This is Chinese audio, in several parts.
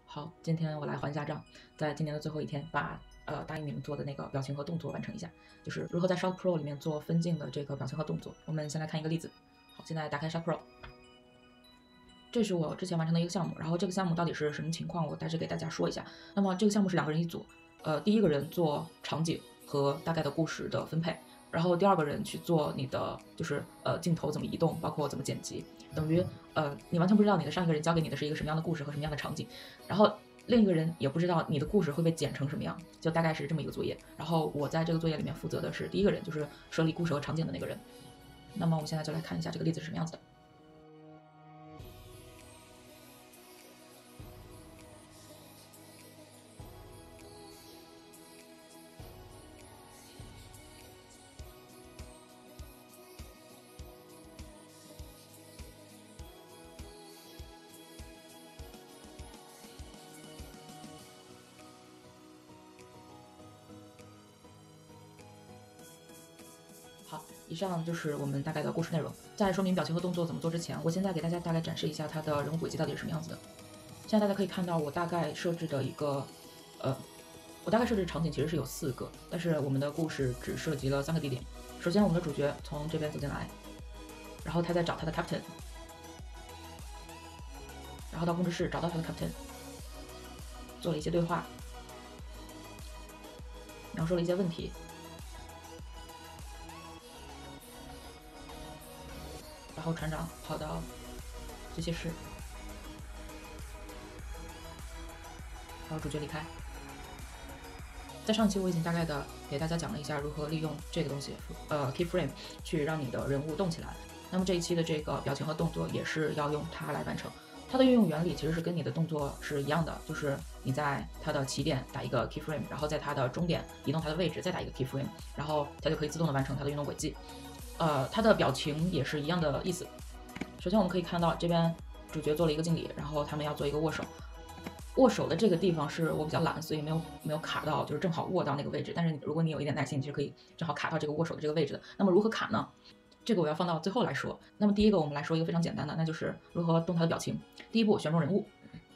好，今天我来还家账，在今年的最后一天，把答应你们做的那个表情和动作完成一下，就是如何在 Shot Pro 里面做分镜的这个表情和动作。我们先来看一个例子。好，现在打开 Shot Pro，这是我之前完成的一个项目，然后这个项目到底是什么情况，我大致给大家说一下。那么这个项目是2个人一组，第一个人做场景和大概的故事的分配，然后第2个人去做你的就是镜头怎么移动，包括怎么剪辑，等于你完全不知道你的上一个人交给你的是一个什么样的故事和什么样的场景，然后另一个人也不知道你的故事会被剪成什么样，就大概是这么一个作业。然后我在这个作业里面负责的是第一个人，就是设立故事和场景的那个人。那么我们现在就来看一下这个例子是什么样子的。好，以上就是我们大概的故事内容。在说明表情和动作怎么做之前，我现在给大家大概展示一下它的人物轨迹到底是什么样子的。现在大家可以看到我大概设置的一个，我大概设置的场景其实是有4个，但是我们的故事只涉及了3个地点。首先，我们的主角从这边走进来，然后他在找他的 captain， 然后到控制室找到他的 captain， 做了一些对话，描述了一些问题。然后船长跑到机械室，然后主角离开。在上期我已经大概的给大家讲了一下如何利用这个东西keyframe 去让你的人物动起来。那么这一期的这个表情和动作也是要用它来完成。它的运用原理其实是跟你的动作是一样的，就是你在它的起点打一个 keyframe， 然后在它的终点移动它的位置，再打一个 keyframe， 然后它就可以自动的完成它的运动轨迹。它的表情也是一样的意思。首先我们可以看到这边主角做了一个敬礼，然后他们要做一个握手。握手的这个地方是我比较懒，所以没有卡到，就是正好握到那个位置。但是如果你有一点耐心，你是可以正好卡到这个握手的这个位置的。那么如何卡呢？这个我要放到最后来说。那么第一个我们来说一个非常简单的，那就是如何动它的表情。第一步，选中人物。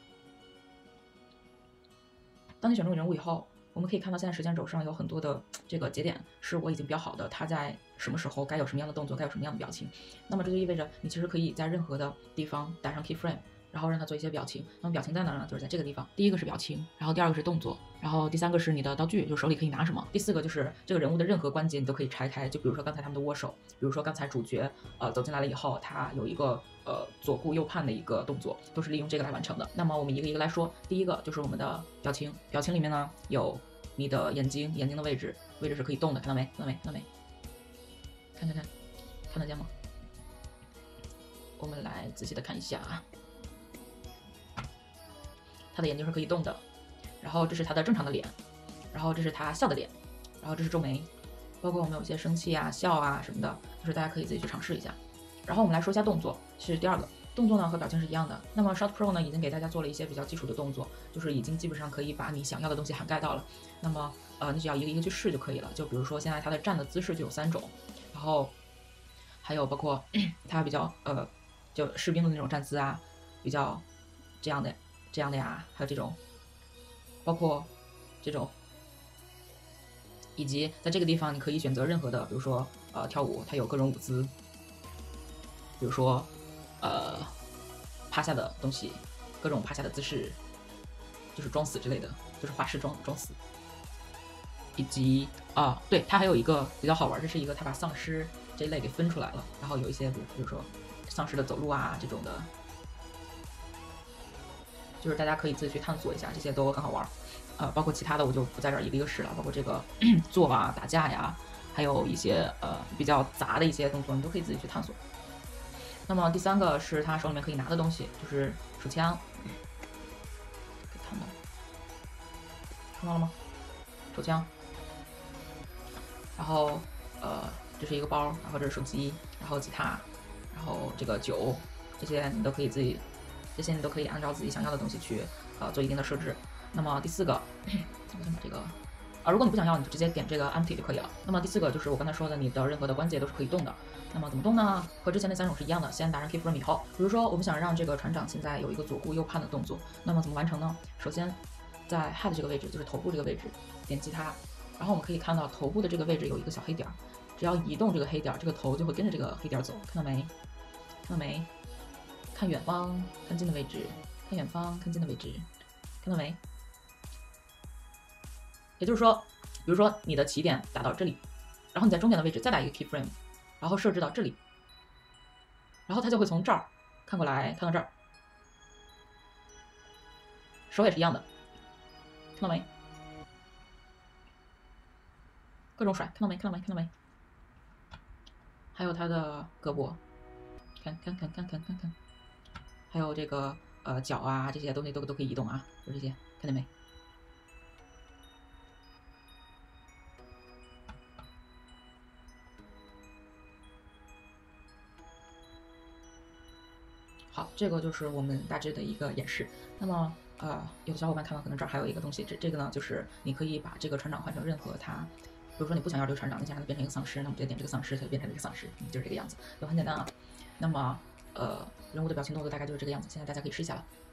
当你选中人物以后，我们可以看到现在时间轴上有很多的这个节点是我已经标好的，它在什么时候该有什么样的动作，该有什么样的表情。那么这就意味着你其实可以在任何的地方打上 keyframe， 然后让它做一些表情。那么表情在哪呢？就是在这个地方。第一个是表情，然后第2个是动作，然后第3个是你的道具，就手里可以拿什么。第4个就是这个人物的任何关节你都可以拆开，就比如说刚才他们的握手，比如说刚才主角走进来了以后，他有一个左顾右盼的一个动作，都是利用这个来完成的。那么我们一个一个来说。第一个就是我们的表情，表情里面呢有你的眼睛的位置是可以动的，看到没？看到没？看到没？看得见吗？我们来仔细的看一下啊，他的眼睛是可以动的，然后这是他的正常的脸，然后这是他笑的脸，然后这是皱眉，包括我们有一些生气啊、笑啊什么的，就是大家可以自己去尝试一下。然后我们来说一下动作，是第2个。动作呢和表情是一样的。那么 Shot Pro 呢已经给大家做了一些比较基础的动作，就是已经基本上可以把你想要的东西涵盖到了。那么你只要一个一个去试就可以了。就比如说现在它的站的姿势就有3种，然后还有包括它比较就士兵的那种站姿啊，比较这样的呀，还有这种，包括这种，以及在这个地方你可以选择任何的，比如说跳舞，它有各种舞姿，比如说趴下的东西，各种趴下的姿势，就是装死之类的，就是花式装死。以及对，它还有一个比较好玩，这是一个它把丧尸这一类给分出来了，然后有一些比如说丧尸的走路啊这种的，就是大家可以自己去探索一下，这些都很好玩。包括其他的我就不在这儿一个一个试了，包括这个坐啊、打架呀，还有一些比较杂的一些动作，你都可以自己去探索。那么第3个是他手里面可以拿的东西，就是手枪，可以看到了吗？手枪，然后这是一个包，然后这是手机，然后吉他，然后这个酒，这些你都可以按照自己想要的东西去做一定的设置。那么第4个，我先把这个如果你不想要，你就直接点这个 empty 就可以了。那么第4个就是我刚才说的，你的任何的关节都是可以动的。那么怎么动呢？和之前那3种是一样的，先达成 keyframe 以后，比如说我们想让这个船长现在有一个左顾右盼的动作，那么怎么完成呢？首先在 head 这个位置，就是头部这个位置，点击它，然后我们可以看到头部的这个位置有一个小黑点，只要移动这个黑点，这个头就会跟着这个黑点走，看到没？看到没？看远方，看近的位置，看远方，看近的位置，看到没？也就是说，比如说你的起点打到这里，然后你在中点的位置再打一个 keyframe，然后设置到这里，然后它就会从这儿看过来，看到这儿，手也是一样的，看到没？各种甩，看到没？看到没？看到没？还有它的胳膊，看，还有这个脚啊，这些东西都可以移动啊，就这些，看见没？好，这个就是我们大致的一个演示。那么有的小伙伴看到可能这儿还有一个东西，这个呢就是你可以把这个船长换成任何他，比如说你不想要这个船长，你想让它变成一个丧尸，那我们直接点这个丧尸，它就变成了一个丧尸，就是这个样子，就很简单啊。那么人物的表情动作大概就是这个样子，现在大家可以试一下了。